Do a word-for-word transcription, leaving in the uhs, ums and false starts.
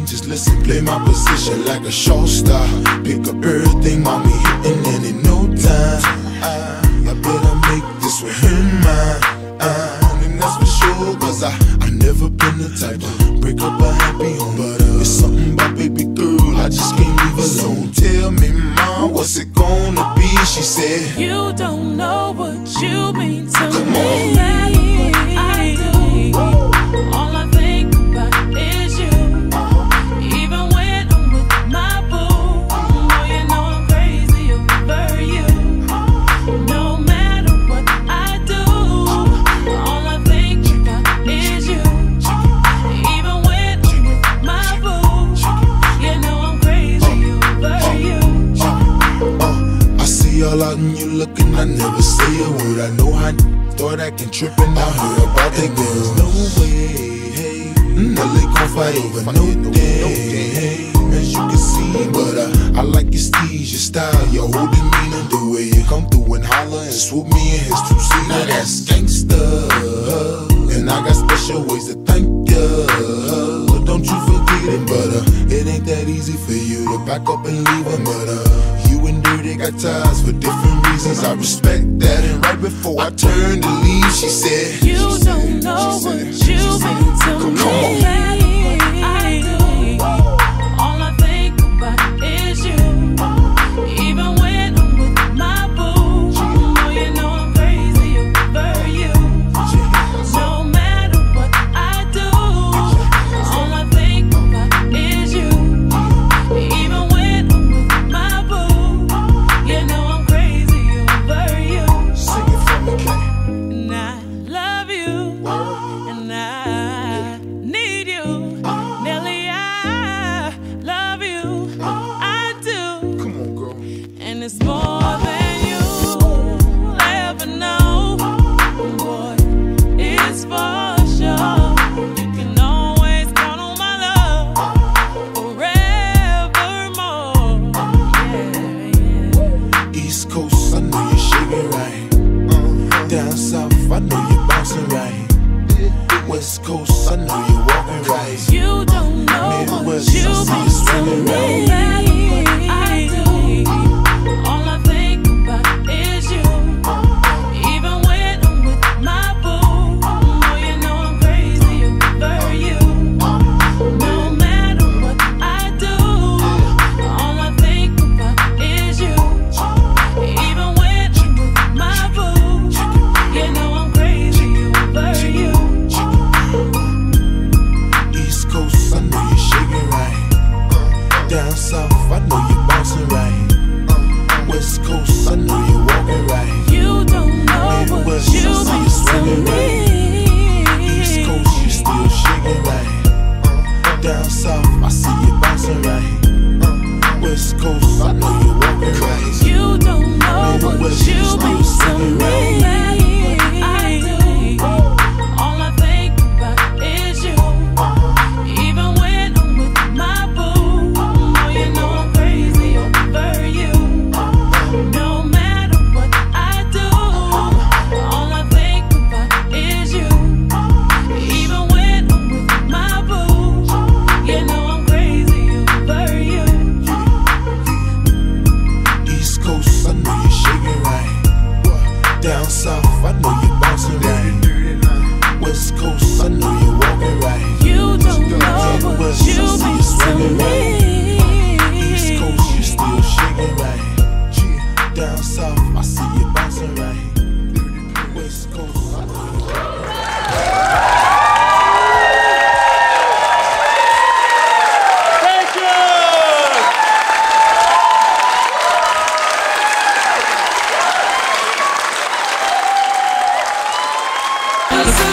and just listen. Play my position like a show star. Pick up everything, mommy hitting, and in no time I, I better make this with him mine. Uh, and that's for sure, cause I, I never been the type to break up a happy home. But uh, it's something about baby girl, I just can't leave alone. Tell me, mom, what's it gonna be? She said, you don't know what you mean to Come me. on. I do. All I think about is you. Even when I'm with my boo, oh, you know I'm crazy over you. No matter what I do, all I think about is you. Even when I'm with my boo, you know I'm crazy over you. uh, I see all out and you looking, I never say a word. I know how start acting trippin', I heard about that girl. There's no way, hey, no they gon' fight over no day, hey, as you can see. But uh, I like your steez, your style, your whole demeanor, the way you come through and holler and swoop me in his two-seater. Now that's gangsta, and I got special ways to thank ya. Don't you forget it, but uh, it ain't that easy for you to back up and leave him. But uh, you and Dirty got ties for different reasons. I respect that. And right before I turned to leave, she said, you don't know what you mean to me. I do. All I think about is you. Even when I'm with my boo, oh, you know I'm crazy over you. No matter what I do, all I think about is you. Even when I'm with my boo, you know I'm crazy over you. Sing it for me, Kay. And I love you, and I need you. Nelly, I love you, I do. Come on, girl. And it's more than you ever know. Boy, it's for sure. You can always count on my love forevermore. Yeah, yeah. East Coast, I know you're shaking right. Down south, I know you're bouncing right. West Coast, I know you're walking right. You don't know Midwest, what you I see mean you swinging to right. me. I do. All I think about is you. Even when I'm with my boo, oh, you know I'm crazy over you. No matter what I do, all I think about is you. Even when I'm with my boo, you know I'm crazy over you. East Coast, I know you're shaking right. Down south, I know you're bouncing right. West Coast, I know you're walking right. You don't know what Midwest, you I see mean you swinging to right. me. East Coast, you still shaking right. Down south, I see you bouncing right. West Coast, I know you're walking right. You don't know what Midwest, you still mean to swinging me. I do. All I think about is you. Even when I'm with my boo, oh, you know I'm crazy over you. No matter what I do, all I think about is you. Even when I'm with my boo, you know I'm crazy over you. East Coast, I know you're shaking right. Down south, I know you're bouncing right. West Coast, I know you're walking right. You don't know what Midwest, you I see mean you swinging to right. East me. Coast, you still shaking right. Down south, I see you bouncing right. West Coast, I know you're walking right. Thank you! Listen